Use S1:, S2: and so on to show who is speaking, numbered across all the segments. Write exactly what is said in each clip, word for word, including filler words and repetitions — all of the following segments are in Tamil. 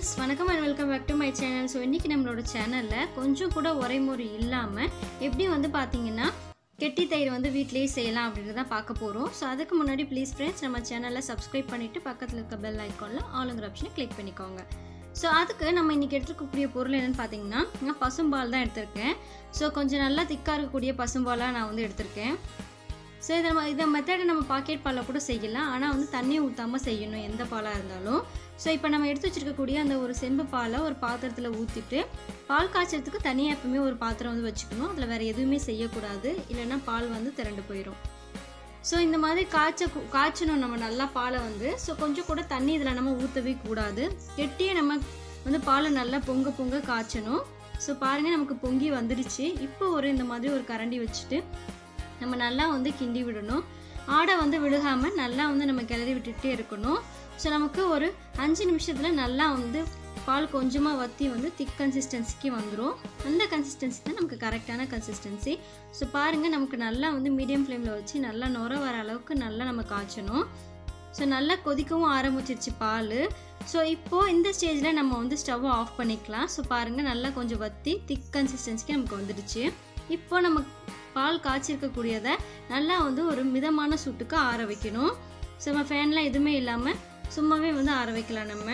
S1: friends, வணக்கம் and welcome back to my channel. So இன்னைக்கு நம்மளோட சேனல்ல கொஞ்சம் கூட ஒரைமுறை இல்லாம எப்படி வந்து பாத்தீங்கன்னா கெட்டி தயிர் வந்து வீட்லயே செய்யலாம் அப்படிங்கறத பார்க்க போறோம். So அதுக்கு முன்னாடி please friends நம்ம சேனலை subscribe பண்ணிட்டு பக்கத்துல இருக்க bell iconல ஆல்ங்கற ஆப்ஷனை கிளிக் பண்ணிக்கோங்க. So அதுக்கு நம்ம இன்னைக்கு எடுத்துக்கக்கூடிய பொருள் என்னன்னு பாத்தீங்கன்னா நான் பசும்பால் தான் எடுத்துர்க்கேன். So கொஞ்சம் நல்லா திக்கா இருக்கக்கூடிய பசும்பாலா நான் வந்து எடுத்துர்க்கேன். So இத நம்ம இந்த மெத்தட் நம்ம பாக்கெட் பால்ல கூட செய்யலாம். ஆனா வந்து தண்ணி ஊத்தாம செய்யணும் எந்த பாலா இருந்தாலும். So இப்போ நம்ம எடுத்து வச்சிருக்க கூடிய அந்த ஒரு செம்பு பாலை ஒரு பாத்திரத்துல ஊத்திட்டு பால் காய்ச்சறதுக்கு தனியா எப்பவுமே ஒரு பாத்திரம் வந்து வச்சுக்கணும். அதுல வேற எதுவுமே செய்ய கூடாது. இல்லனா பால் வந்து திரண்டு போயிடும். So இந்த மாதிரி காய்ச்ச காய்ச்சணும் நம்ம நல்லா பாலை வந்து. So கொஞ்சம் கூட தண்ணி இதல நம்ம ஊத்தவே கூடாது. கெட்டியே நம்ம வந்து பாலை நல்லா பொங்க பொங்க காய்ச்சணும். So பாருங்க நமக்கு பொங்கி வந்துருச்சு. இப்போ ஒரு இந்த மாதிரி ஒரு கரண்டி வச்சிட்டு நம்ம நல்லா வந்து கிண்டி விடணும். ஆடை வந்து விழுகாம நல்லா வந்து நம்ம கிளறி விட்டுட்டே இருக்கணும். சோ நமக்கு ஒரு அஞ்சு நிமிஷத்துல நல்லா வந்து பால் கொஞ்சமா வத்தி வந்து திக் கன்சிஸ்டன்சிக்கு வந்துரும். அந்த கன்சிஸ்டன்சி தான் நமக்கு கரெக்ட்டான கன்சிஸ்டன்சி. சோ பாருங்க நமக்கு நல்லா வந்து மீடியம் ஃப்ளேம்ல வச்சு நல்லா நொர வர அளவுக்கு நல்லா நம்ம காய்ச்சணும். சோ நல்லா கொதிக்கவும் ஆரம்பிச்சிருச்சு பால். சோ இப்போ இந்த ஸ்டேஜ்ல நம்ம வந்து ஸ்டவ் ஆஃப் பண்ணிக்கலாம். சோ பாருங்க நல்லா கொஞ்சம் வத்தி திக் கன்சிஸ்டன்சிக்கு நமக்கு வந்துருச்சு. இப்போ நம்ம பால் காய்ச்சிருக்க கூடியத நல்லா வந்து ஒரு மிதமான சூட்டுக்கு ஆற வைக்கணும். சோ நம்ம ஃபேன்ல எதுமே இல்லாம சும்மாவே வந்து ஆற வைக்கலாம் நம்ம.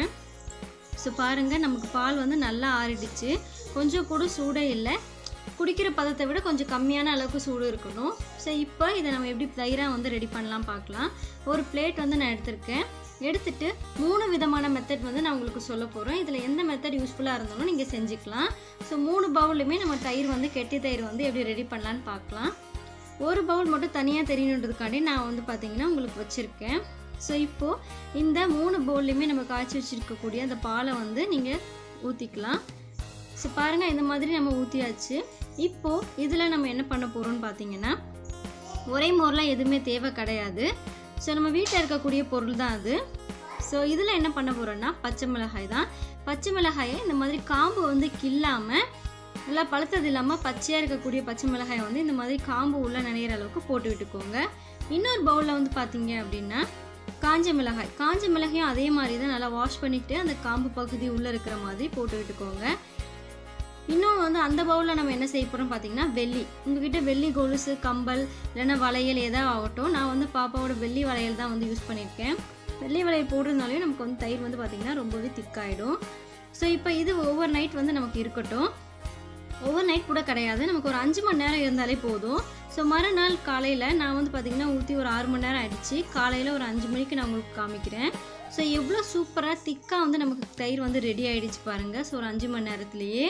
S1: சோ பாருங்க நமக்கு பால் வந்து நல்லா ஆறிடுச்சு. கொஞ்சம் கூட சூடே இல்ல. குடிக்கிற பதத்தை விட கொஞ்சம் கம்மியான அளவுக்கு சூடு இருக்கணும். சோ இப்போ இத நம்ம எப்படி தயிரா வந்து ரெடி பண்ணலாம் பார்க்கலாம். ஒரு பிளேட் வந்து நான் எடுத்துர்க்கேன். எடுத்துட்டு மூணு விதமான மெத்தட் வந்து நான் உங்களுக்கு சொல்ல போறேன். இதுல எந்த மெத்தட் யூஸ்ஃபுல்லா இருந்தாலும் நீங்க செஞ்சுக்கலாம். சோ மூணு பவுல்லுமே நம்ம தயிர் வந்து கெட்டி தயிர் வந்து எப்படி ரெடி பண்ணலாம்னு பார்க்கலாம். ஒரு பவுல் மட்டும் தனியா தெரியணும்ன்றதுக்காண்டி நான் வந்து பாத்தீங்கன்னா உங்களுக்கு வச்சிருக்கேன். சோ இப்போ இந்த மூணு பவுல்லையுமே நம்ம காய்ச்சி வச்சிருக்க கூடிய அந்த பாலை வந்து நீங்க ஊத்திக்கலாம். சோ பாருங்க இந்த மாதிரி நம்ம ஊத்தியாச்சு. இப்போ இதுல நம்ம என்ன பண்ண போறோம்னு பாத்தீங்கன்னா ஒரே மோர்லாம் எதுவுமே தேவை கிடையாது. சோ நம்ம வீட்ல இருக்க கூடிய பொருள் தான் அது. சோ இதுல என்ன பண்ண போறோம்னா பச்சை மிளகாய் தான். பச்சை மிளகாயை இந்த மாதிரி காம்பு வந்து கில்லாம நல்லா பழுத்தது இல்லாம பச்சையா இருக்க கூடிய பச்சை மிளகாயை வந்து இந்த மாதிரி காம்பு உள்ள நனையிற அளவுக்கு போட்டு விட்டுக்கோங்க. இன்னொரு பவுல்ல வந்து பாத்தீங்க அப்படின்னா காஞ்ச மிளகாய். காஞ்ச மிளகாயும் அதே மாதிரி தான் நல்லா வாஷ் பண்ணிட்டு அந்த காம்பு பகுதி உள்ள இருக்கிற மாதிரி போட்டு விட்டுக்கோங்க. இன்னொன்று வந்து அந்த பவுலில் நம்ம என்ன செய்ய போகிறோம் பார்த்தீங்கன்னா வெள்ளி. உங்ககிட்ட வெள்ளி கொலுசு கம்பல் இல்லைன்னா வளையல் ஏதாவது ஆகட்டும். நான் வந்து பாப்பாவோட வெள்ளி வளையல் தான் வந்து யூஸ் பண்ணியிருக்கேன். வெள்ளி வளையல் போடுறதுனாலையும் நமக்கு வந்து தயிர் வந்து பார்த்திங்கன்னா ரொம்பவே திக்காயிடும். ஸோ இப்போ இது ஓவர் நைட் வந்து நமக்கு இருக்கட்டும். ஓவர் நைட் கூட கிடையாது, நமக்கு ஒரு அஞ்சு மணி நேரம் இருந்தாலே போதும். ஸோ மறுநாள் காலையில் நான் வந்து பார்த்திங்கன்னா ஊற்றி ஒரு ஆறு மணி நேரம் ஆகிடுச்சு. காலையில் ஒரு அஞ்சு மணிக்கு நான் உங்களுக்கு காமிக்கிறேன். ஸோ எவ்வளோ சூப்பராக திக்காக வந்து நமக்கு தயிர் வந்து ரெடி ஆகிடுச்சு பாருங்கள். ஸோ ஒரு அஞ்சு மணி நேரத்துலேயே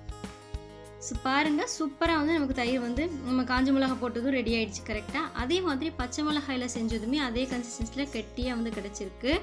S1: ஸோ பாருங்கள் சூப்பராக வந்து நமக்கு தயிர் வந்து நம்ம காஞ்ச மிளகாய் போட்டதும் ரெடி ஆகிடுச்சு கரெக்டாக. அதே மாதிரி பச்சை மிளகாயில் செஞ்சதுமே அதே கன்சிஸ்டன்சியில் கெட்டியாக வந்து கிடச்சிருக்கு.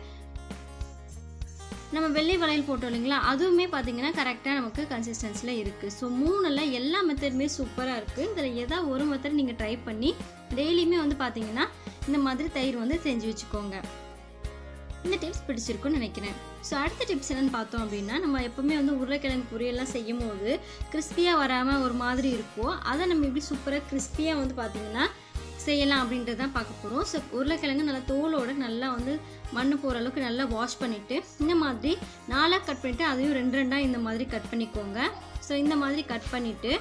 S1: நம்ம வெள்ளை வளையல் போட்டோம் இல்லைங்களா, அதுவுமே பார்த்தீங்கன்னா கரெக்டாக நமக்கு கன்சிஸ்டன்சியில் இருக்குது. ஸோ மூணில் எல்லா மெத்தடுமே சூப்பராக இருக்குது. இதில் ஏதாவது ஒரு மெத்தட் நீங்கள் ட்ரை பண்ணி டெய்லியுமே வந்து பார்த்தீங்கன்னா இந்த மாதிரி தயிர் வந்து செஞ்சு வச்சுக்கோங்க. இந்த டிப்ஸ் பிடிச்சிருக்குன்னு நினைக்கிறேன். ஸோ அடுத்த டிப்ஸ் என்னென்னு பார்த்தோம் அப்படின்னா நம்ம எப்போவுமே வந்து உருளைக்கிழங்கு பொரியெல்லாம் செய்யும் போது கிறிஸ்பியாக வராமல் ஒரு மாதிரி இருக்கும். அதை நம்ம எப்படி சூப்பராக கிறிஸ்பியாக வந்து பார்த்திங்கன்னா செய்யலாம் அப்படின்றது தான் பார்க்க போகிறோம். ஸோ உருளைக்கிழங்கு நல்லா தோலோடு நல்லா வந்து மண் போகிற அளவுக்கு நல்லா வாஷ் பண்ணிவிட்டு இந்த மாதிரி நாலாக கட் பண்ணிவிட்டு அதையும் ரெண்டு ரெண்டாக இந்த மாதிரி கட் பண்ணிக்கோங்க. ஸோ இந்த மாதிரி கட் பண்ணிவிட்டு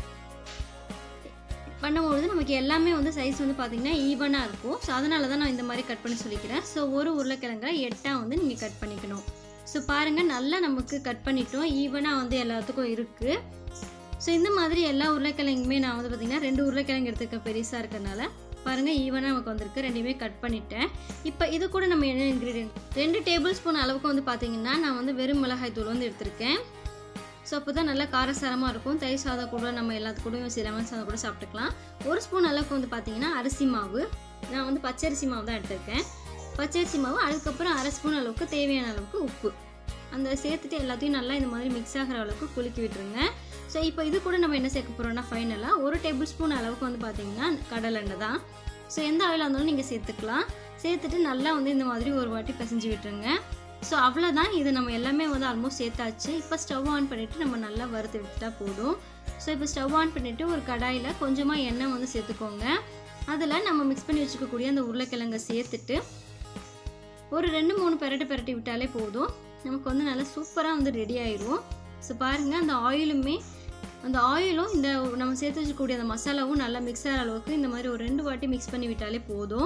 S1: பண்ணும்போது நமக்கு எல்லாமே வந்து சைஸ் வந்து பார்த்திங்கன்னா ஈவனாக இருக்கும். ஸோ அதனால தான் நான் இந்த மாதிரி கட் பண்ணி சொல்லிக்கிறேன். ஸோ ஒரு உருளைக்கிழங்கை எட்டாக வந்து நீங்கள் கட் பண்ணிக்கணும். ஸோ பாருங்கள் நல்லா நமக்கு கட் பண்ணிட்டோம். ஈவனாக வந்து எல்லாத்துக்கும் இருக்குது. ஸோ இந்த மாதிரி எல்லா உருளைக்கிழங்குமே நான் வந்து பார்த்திங்கன்னா ரெண்டு உருளைக்கிழங்கு எடுத்துக்க பெருசாக இருக்கிறதுனால பாருங்கள் ஈவனாக நமக்கு வந்திருக்கு. ரெண்டுமே கட் பண்ணிட்டேன். இப்போ இது கூட நம்ம என்ன இன்க்ரீடியன்ட் ரெண்டு டேபிள் ஸ்பூன் அளவுக்கு வந்து பார்த்திங்கன்னா நான் வந்து வெறும் மிளகாய் தூள் வந்து எடுத்திருக்கேன். ஸோ அப்போ தான் நல்லா காரசாரமாக இருக்கும். தயிர் சாதம் கூட நம்ம எல்லாத்து கூடயும் லெமன் சாதம் கூட சாப்பிட்டுக்கலாம். ஒரு ஸ்பூன் அளவுக்கு வந்து பார்த்திங்கன்னா அரிசி மாவு. நான் வந்து பச்சரிசி மாவு தான் எடுத்திருக்கேன். பச்சரிசி மாவு அதுக்கப்புறம் அரை ஸ்பூன் அளவுக்கு தேவையான அளவுக்கு உப்பு அந்த சேர்த்துட்டு எல்லாத்தையும் நல்லா இந்த மாதிரி மிக்ஸ் ஆகிற அளவுக்கு குலுக்கி விட்டுருங்க. ஸோ இப்போ இது கூட நம்ம என்ன சேர்க்க போகிறோம்னா ஃபைனலாக ஒரு டேபிள் ஸ்பூன் அளவுக்கு வந்து பார்த்திங்கன்னா கடலெண்ணெய் தான். ஸோ எந்த ஆயிலாக இருந்தாலும் நீங்கள் சேர்த்துக்கலாம். சேர்த்துட்டு நல்லா வந்து இந்த மாதிரி ஒரு வாட்டி பிசைஞ்சு விட்டுருங்க. ஸோ அவ்வளோதான். இது நம்ம எல்லாமே வந்து ஆல்மோஸ்ட் சேர்த்தாச்சு. இப்போ ஸ்டவ் ஆன் பண்ணிவிட்டு நம்ம நல்லா வறுத்து விட்டுட்டா போதும். ஸோ இப்போ ஸ்டவ் ஆன் பண்ணிவிட்டு ஒரு கடாயில் கொஞ்சமாக எண்ணெய் வந்து சேர்த்துக்கோங்க. அதில் நம்ம மிக்ஸ் பண்ணி வச்சுக்கக்கூடிய அந்த உருளைக்கிழங்கை சேர்த்துட்டு ஒரு ரெண்டு மூணு பெரட்டு பெரட்டி விட்டாலே போதும். நமக்கு வந்து நல்லா சூப்பராக வந்து ரெடி ஆயிடும். ஸோ பாருங்கள், அந்த ஆயிலுமே அந்த ஆயிலும் இந்த நம்ம சேர்த்து வச்சுக்கூடிய அந்த மசாலாவும் நல்லா மிக்ஸ் ஆகிற அளவுக்கு இந்த மாதிரி ஒரு ரெண்டு வாட்டி மிக்ஸ் பண்ணி விட்டாலே போதும்.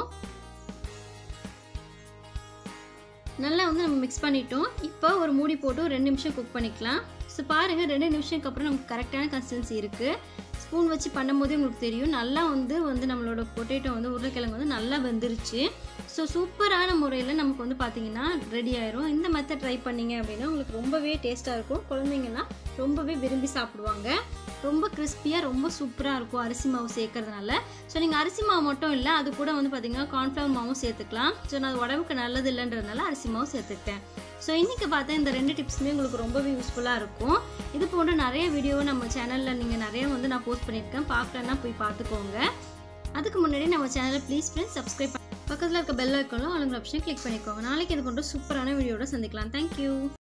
S1: நல்லா வந்து நம்ம மிக்ஸ் பண்ணிட்டோம். இப்போ ஒரு மூடி போட்டு ஒரு ரெண்டு நிமிஷம் குக் பண்ணிக்கலாம். ஸோ பாருங்கள், ரெண்டு நிமிஷத்துக்கு அப்புறம் நமக்கு கரெக்டான கன்சிஸ்டன்சி இருக்குது. ஸ்பூன் வச்சு பண்ணும்போதே உங்களுக்கு தெரியும் நல்லா வந்து வந்து நம்மளோட பொட்டேட்டோ வந்து உருளைக்கிழங்கு வந்து நல்லா வெந்துருச்சு. ஸோ சூப்பரான முறையில் நமக்கு வந்து பார்த்திங்கன்னா ரெடி ஆயிரும். இந்த மெத்தட் ட்ரை பண்ணிங்க அப்படின்னா உங்களுக்கு ரொம்பவே டேஸ்ட்டாக இருக்கும். குழந்தைங்கலாம் ரொம்பவே விரும்பி சாப்பிடுவாங்க. ரொம்ப கிறிஸ்பியாக ரொம்ப சூப்பராக இருக்கும் அரிசி மாவு சேர்க்கறதுனால. ஸோ நீங்கள் அரிசி மாவு மட்டும் இல்லை, அது கூட வந்து பார்த்திங்கன்னா கார்ன்ஃப்ளவர் மாவும் சேர்த்துக்கலாம். ஸோ நான் அது உடம்புக்கு நல்லது இல்லைன்றதுனால அரிசி மாவு சேர்த்துக்கிட்டேன். ஸோ இன்றைக்கி பார்த்தா இந்த ரெண்டு டிப்ஸுமே உங்களுக்கு ரொம்பவே யூஸ்ஃபுல்லாக இருக்கும். இது போன்ற நிறைய வீடியோவை நம்ம சேனலில் நீங்கள் நிறைய வந்து நான் போஸ்ட் பண்ணியிருக்கேன். பார்க்கலன்னா போய் பார்த்துக்கோங்க. அதுக்கு முன்னாடி நம்ம சேனலை ப்ளீஸ் ஃப்ரெண்ட்ஸ் சப்ஸ்கிரைப் பண்ணி பக்கத்தில் இருக்க பெல் ஐக்கானும் ஆளுங்கிற ஆப்ஷன் கிளிக் பண்ணிக்கோங்க. நாளைக்கு இது போன்ற சூப்பரான வீடியோட சந்திக்கலாம். தேங்க்யூ.